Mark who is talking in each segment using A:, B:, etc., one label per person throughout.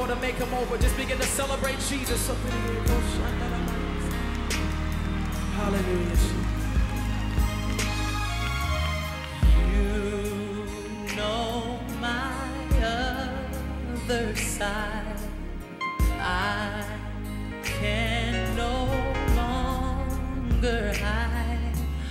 A: to make him over. Just begin to celebrate Jesus. Hallelujah.
B: You know my other side. I can no longer hide.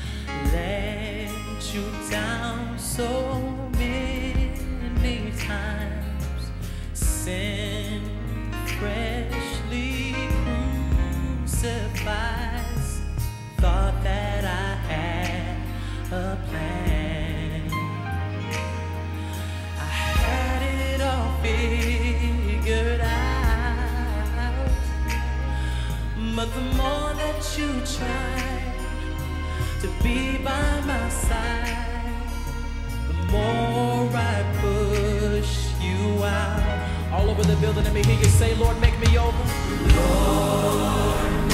B: Let you down so many times. Sin freshly crucifies. Thought that I had a plan. I had it all figured out. But the more that you tried to be by my side, the more I push you out.
A: All over the building, let me hear you say, Lord, make me over.
B: Lord,